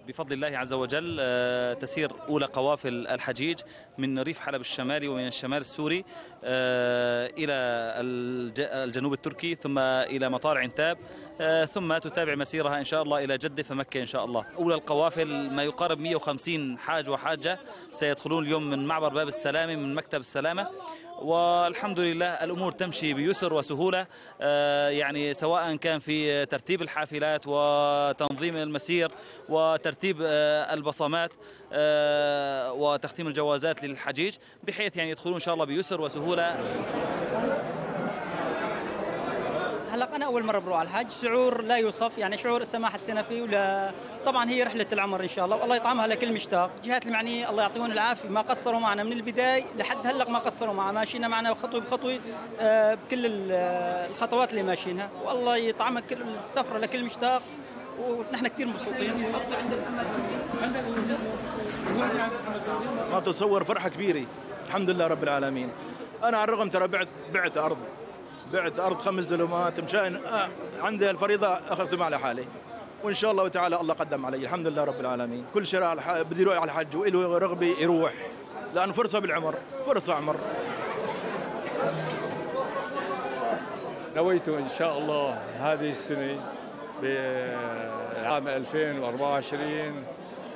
بفضل الله عز وجل تسير أولى قوافل الحجيج من ريف حلب الشمالي ومن الشمال السوري إلى الجنوب التركي، ثم إلى مطار عنتاب، ثم تتابع مسيرها إن شاء الله إلى جدة فمكة إن شاء الله. أولى القوافل ما يقارب 150 حاج وحاجة سيدخلون اليوم من معبر باب السلامة من مكتب السلامة، والحمد لله الأمور تمشي بيسر وسهولة، يعني سواء كان في ترتيب الحافلات وتنظيم المسير وترتيب البصمات وتختيم الجوازات للحجيج، بحيث يعني يدخلون إن شاء الله بيسر وسهولة. هلا أنا أول مرة بروح على الحج، شعور لا يوصف، يعني شعور السماحة السنفي، ولا طبعا هي رحلة العمر إن شاء الله، والله يطعمها لكل مشتاق. الجهات المعنية الله يعطيهم العافية ما قصروا معنا من البداية لحد هلا، ما قصروا معنا، ماشيين معنا خطوة بخطوة بكل الخطوات اللي ماشيينها، والله يطعمها كل السفرة لكل مشتاق، ونحن كثير مبسوطين. ما بتصور فرحة كبيرة، الحمد لله رب العالمين. أنا على الرغم ترى بعت أرض 5 دلومات مشان عندي الفريضة أخذتها على حالي، وإن شاء الله تعالى الله قدم علي، الحمد لله رب العالمين. كل شيء بدي يروح على الحج وإله رغبة يروح، لأن فرصة بالعمر، فرصة عمر. نويت إن شاء الله هذه السنة بعام 2024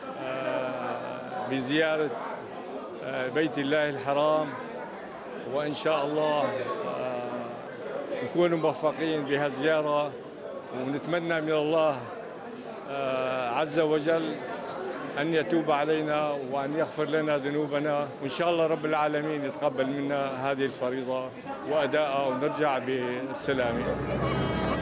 بزيارة بيت الله الحرام، وإن شاء الله نكون موفقين بهالزيارة، ونتمنى من الله عز وجل أن يتوب علينا وأن يغفر لنا ذنوبنا، وإن شاء الله رب العالمين يتقبل منا هذه الفريضة وأداءها ونرجع بالسلامة.